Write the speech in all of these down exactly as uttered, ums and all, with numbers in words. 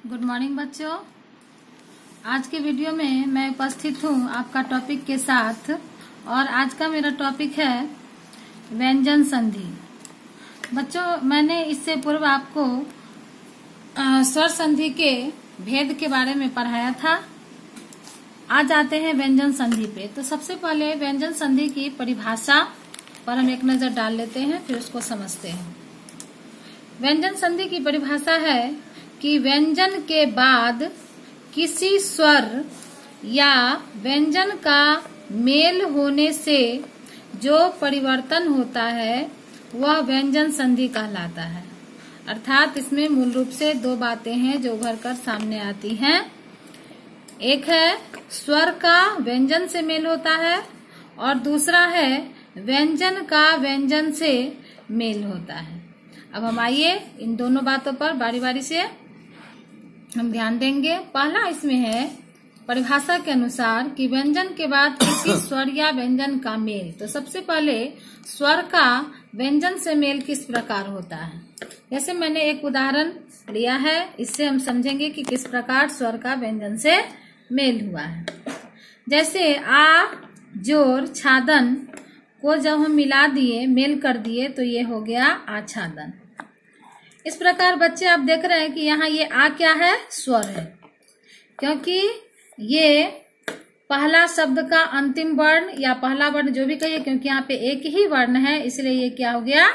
Good morning बच्चों। आज के वीडियो में मैं उपस्थित हूँ आपका टॉपिक के साथ और आज का मेरा टॉपिक है व्यंजन संधि। बच्चों, मैंने इससे पूर्व आपको स्वर संधि के भेद के बारे में पढ़ाया था। आज आते हैं व्यंजन संधि पे। तो सबसे पहले व्यंजन संधि की परिभाषा पर हम एक नजर डाल लेते हैं, फिर उसको समझते हैं। व्यंजन संधि की परिभाषा है कि व्यंजन के बाद किसी स्वर या व्यंजन का मेल होने से जो परिवर्तन होता है वह व्यंजन संधि कहलाता है। अर्थात इसमें मूल रूप से दो बातें हैं जो उभर कर सामने आती हैं। एक है स्वर का व्यंजन से मेल होता है और दूसरा है व्यंजन का व्यंजन से मेल होता है। अब हम आइए इन दोनों बातों पर बारी बारी से हम ध्यान देंगे। पहला इसमें है परिभाषा के अनुसार कि व्यंजन के बाद किसी स्वर या व्यंजन का मेल। तो सबसे पहले स्वर का व्यंजन से मेल किस प्रकार होता है। जैसे मैंने एक उदाहरण लिया है, इससे हम समझेंगे कि किस प्रकार स्वर का व्यंजन से मेल हुआ है। जैसे आ जोर छादन को जब हम मिला दिए, मेल कर दिए, तो ये हो गया आच्छादन। इस प्रकार बच्चे आप देख रहे हैं कि यहाँ ये आ क्या है, स्वर है, क्योंकि ये पहला शब्द का अंतिम वर्ण या पहला वर्ण जो भी कहिए, क्योंकि यहाँ पे एक ही वर्ण है इसलिए ये क्या हो गया,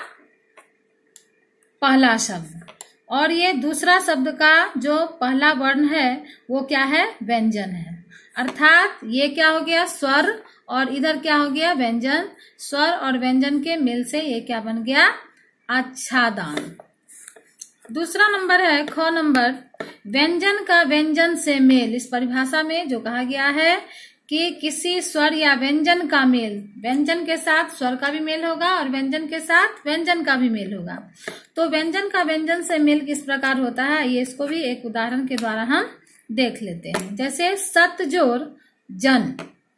पहला शब्द। और ये दूसरा शब्द का जो पहला वर्ण है वो क्या है, व्यंजन है। अर्थात ये क्या हो गया, स्वर, और इधर क्या हो गया, व्यंजन। स्वर और व्यंजन के मेल से ये क्या बन गया, आच्छादन। दूसरा नंबर है ख नंबर, व्यंजन का व्यंजन से मेल। इस परिभाषा में जो कहा गया है कि किसी स्वर या व्यंजन का मेल, व्यंजन के साथ स्वर का भी मेल होगा और व्यंजन के साथ व्यंजन का भी मेल होगा। तो व्यंजन का व्यंजन से मेल किस प्रकार होता है, ये इसको भी एक उदाहरण के द्वारा हम देख लेते हैं। जैसे सत जोर जन,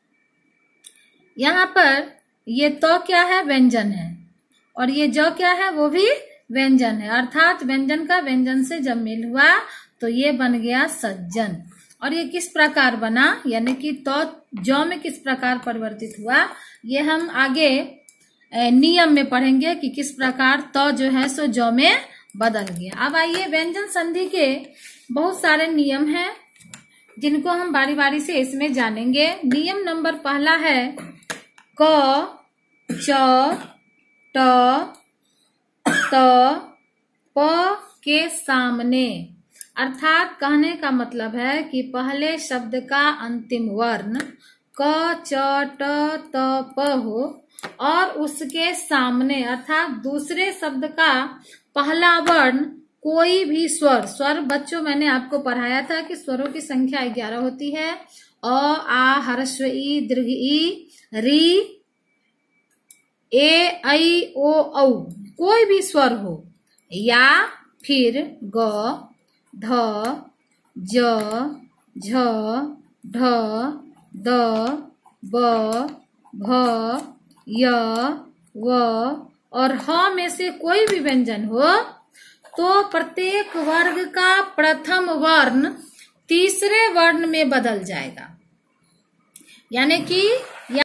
यहाँ पर ये तो क्या है, व्यंजन है, और ये जो क्या है वो भी व्यंजन है। अर्थात व्यंजन का व्यंजन से जब मेल हुआ तो ये बन गया सज्जन। और ये किस प्रकार बना, यानी कि तो जौ में किस प्रकार परिवर्तित हुआ, ये हम आगे नियम में पढ़ेंगे कि किस प्रकार तो जो है सो जौ में बदल गया। अब आइए व्यंजन संधि के बहुत सारे नियम हैं जिनको हम बारी बारी से इसमें जानेंगे। नियम नंबर पहला है क च ट त प के सामने। अर्थात कहने का मतलब है कि पहले शब्द का अंतिम वर्ण क च ट त प हो और उसके सामने अर्थात दूसरे शब्द का पहला वर्ण कोई भी स्वर। स्वर बच्चों मैंने आपको पढ़ाया था कि स्वरों की संख्या ग्यारह होती है। अ आ ह्रस्व ई दीर्घ ई री ए ऐ ओ औ, कोई भी स्वर हो, या फिर ग ध ज झ ढ द ब भ य व और ह में से कोई भी व्यंजन हो तो प्रत्येक वर्ग का प्रथम वर्ण तीसरे वर्ण में बदल जाएगा। यानी कि